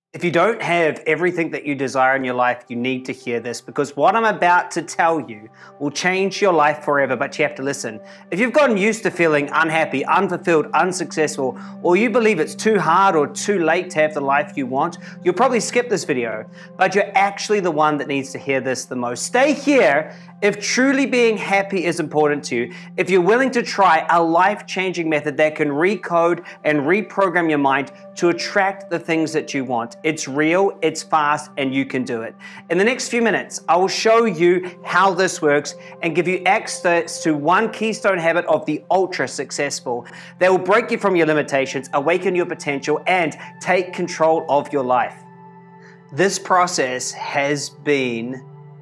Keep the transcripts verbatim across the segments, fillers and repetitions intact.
If you don't have everything that you desire in your life, you need to hear this, because what I'm about to tell you will change your life forever, but you have to listen. If you've gotten used to feeling unhappy, unfulfilled, unsuccessful, or you believe it's too hard or too late to have the life you want, you'll probably skip this video, but you're actually the one that needs to hear this the most. Stay here if truly being happy is important to you, if you're willing to try a life-changing method that can recode and reprogram your mind to attract the things that you want. It's real, it's fast, and you can do it. In the next few minutes, I will show you how this works and give you access to one keystone habit of the ultra successful that will break you from your limitations, awaken your potential, and take control of your life. This process has been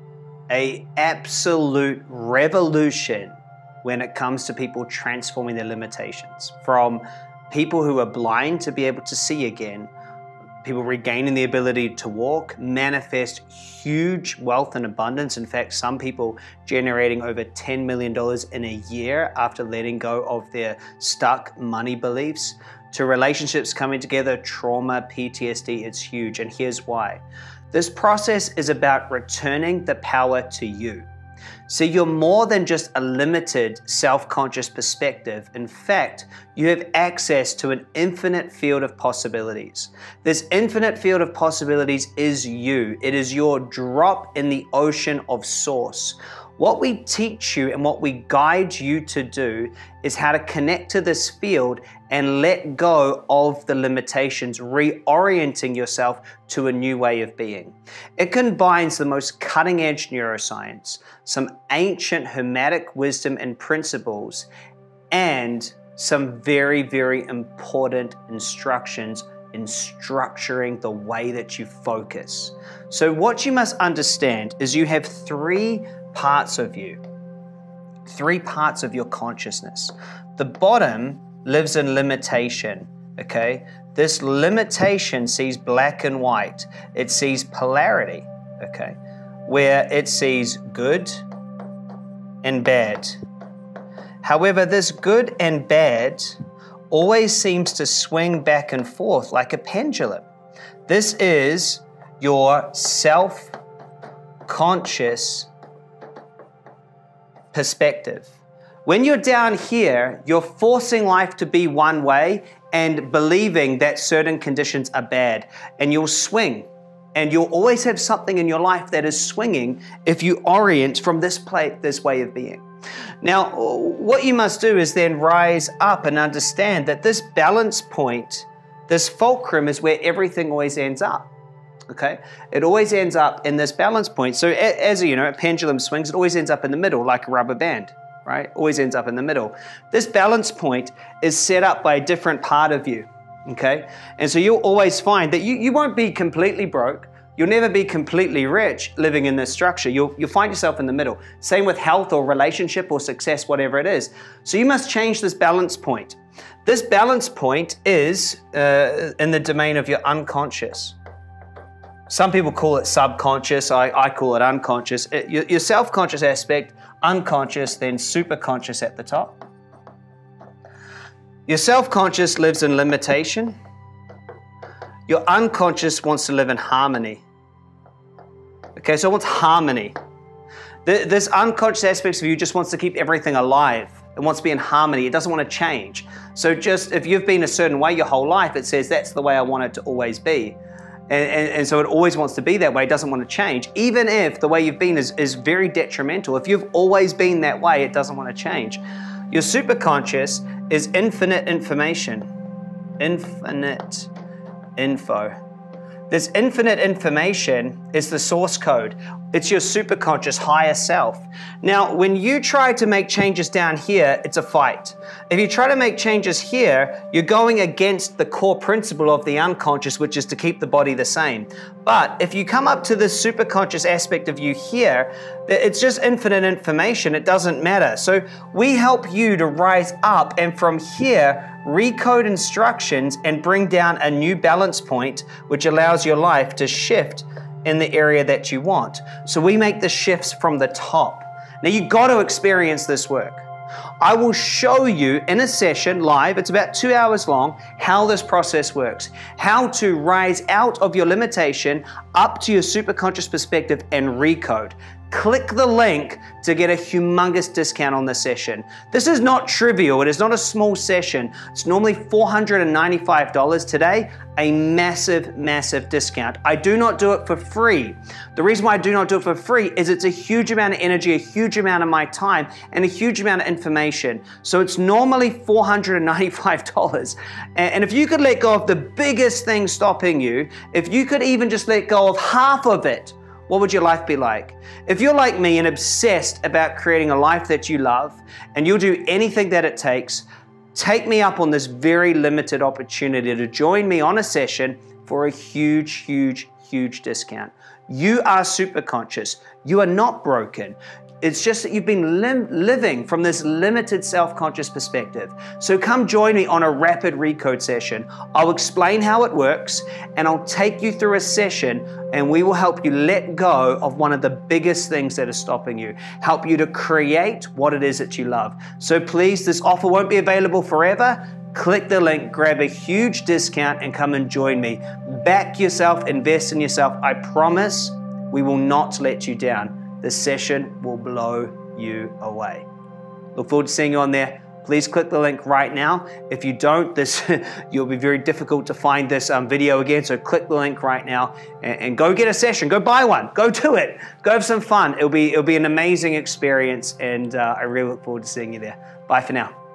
an absolute revolution when it comes to people transforming their limitations. From people who are blind to be able to see again, people regaining the ability to walk, manifest huge wealth and abundance. In fact, some people generating over ten million dollars in a year after letting go of their stuck money beliefs, to relationships coming together, trauma, P T S D. It's huge, and here's why. This process is about returning the power to you. So you're more than just a limited self-conscious perspective. In fact, you have access to an infinite field of possibilities. This infinite field of possibilities is you. It is your drop in the ocean of source. What we teach you and what we guide you to do is how to connect to this field and let go of the limitations, reorienting yourself to a new way of being. It combines the most cutting-edge neuroscience, some ancient Hermetic wisdom and principles, and some very, very important instructions in structuring the way that you focus. So what you must understand is you have three parts of you, three parts of your consciousness. The bottom lives in limitation, okay? This limitation sees black and white. It sees polarity, okay? Where it sees good and bad. However, this good and bad always seems to swing back and forth like a pendulum. This is your self-conscious perspective. When you're down here, you're forcing life to be one way and believing that certain conditions are bad, and you'll swing, and you'll always have something in your life that is swinging if you orient from this plate, this way of being. Now, what you must do is then rise up and understand that this balance point, this fulcrum, is where everything always ends up. Okay, it always ends up in this balance point. So as you know, a pendulum swings, it always ends up in the middle like a rubber band, right? Always ends up in the middle. This balance point is set up by a different part of you, okay? And so you'll always find that you, you won't be completely broke. You'll never be completely rich living in this structure. You'll, you'll find yourself in the middle. Same with health or relationship or success, whatever it is. So you must change this balance point. This balance point is uh, in the domain of your unconscious. Some people call it subconscious, I, I call it unconscious. It, your, your self-conscious aspect, unconscious, then superconscious at the top. Your self-conscious lives in limitation. Your unconscious wants to live in harmony. Okay, so it wants harmony. The, this unconscious aspect of you just wants to keep everything alive. It wants to be in harmony. It doesn't want to change. So just if you've been a certain way your whole life, it says that's the way I want it to always be. And, and, and so it always wants to be that way, it doesn't want to change. Even if the way you've been is, is very detrimental, if you've always been that way, it doesn't want to change. Your superconscious is infinite information, infinite info. This infinite information is the source code. It's your superconscious higher self. Now, when you try to make changes down here, it's a fight. If you try to make changes here, you're going against the core principle of the unconscious, which is to keep the body the same. But if you come up to this superconscious aspect of you here, it's just infinite information. It doesn't matter. So we help you to rise up and from here, recode instructions and bring down a new balance point, which allows your life to shift in the area that you want. So we make the shifts from the top. Now you got to experience this work. I will show you in a session live, it's about two hours long, how this process works, how to rise out of your limitation up to your superconscious perspective and recode. Click the link to get a humongous discount on this session. This is not trivial. It is not a small session. It's normally four hundred ninety-five dollars today, a massive, massive discount. I do not do it for free. The reason why I do not do it for free is it's a huge amount of energy, a huge amount of my time, and a huge amount of information. So it's normally four hundred ninety-five dollars. And if you could let go of the biggest thing stopping you, if you could even just let go of half of it, what would your life be like? If you're like me and obsessed about creating a life that you love and you'll do anything that it takes, take me up on this very limited opportunity to join me on a session for a huge, huge, huge discount. You are super conscious. You are not broken. It's just that you've been lim- living from this limited self-conscious perspective. So come join me on a Rapid Recode session. I'll explain how it works and I'll take you through a session and we will help you let go of one of the biggest things that are stopping you. Help you to create what it is that you love. So please, this offer won't be available forever. Click the link, grab a huge discount and come and join me. Back yourself, invest in yourself. I promise we will not let you down. This session will blow you away. Look forward to seeing you on there. Please click the link right now. If you don't, this you'll be very difficult to find this um, video again. So click the link right now and, and go get a session. Go buy one. Go do it. Go have some fun. It'll be it'll be an amazing experience, and uh, I really look forward to seeing you there. Bye for now.